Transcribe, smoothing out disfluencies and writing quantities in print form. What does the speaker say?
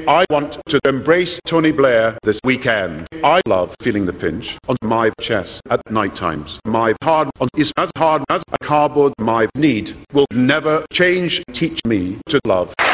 I want to embrace Tony Blair this weekend. I love feeling the pinch on my chest at night times. My heart is as hard as a cardboard. My need will never change. Teach me to love.